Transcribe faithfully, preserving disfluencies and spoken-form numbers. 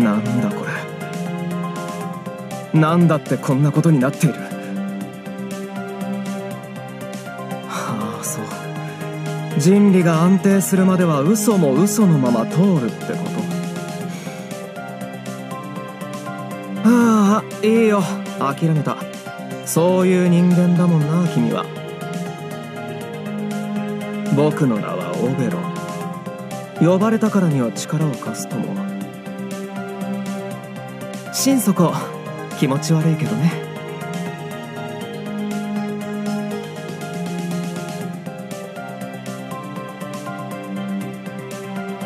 なんだこれ。なんだってこんなことになっている。はあ、そう。人理が安定するまでは嘘も嘘のまま通るってこと。ああ、いいよ、諦めた。そういう人間だもんな、君は。僕の名はオベロン。呼ばれたからには力を貸すとも。心底気持ち悪いけどね。